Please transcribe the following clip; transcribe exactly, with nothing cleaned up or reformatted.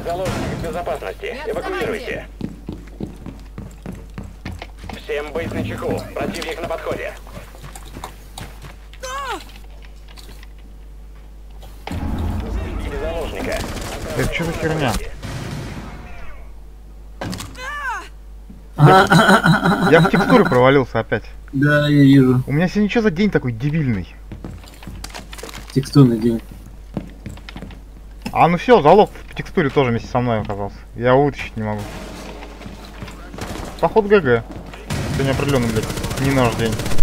Заложник в безопасности. Эвакуируйте. Всем быть начеку. Противник на подходе. Заложника. Это что за херня? Я в текстуры провалился опять. Да, я вижу. У меня сегодня что за день такой дебильный? Текстурный день. А ну все, залог в текстуре тоже вместе со мной оказался. Я его вытащить не могу. Поход ГГ. Сегодня определенно, блядь, не наш день.